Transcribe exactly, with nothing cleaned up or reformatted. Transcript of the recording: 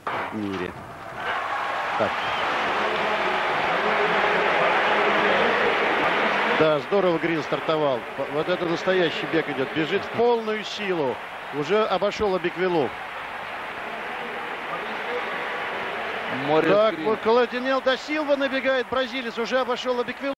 в мире. Так. Да, здорово Грин стартовал. Вот это настоящий бег идет. Бежит в полную силу. Уже обошел Абиквилу. Так, вот Колотинел да Силва набегает, бразилец. Уже обошел Абиквилу.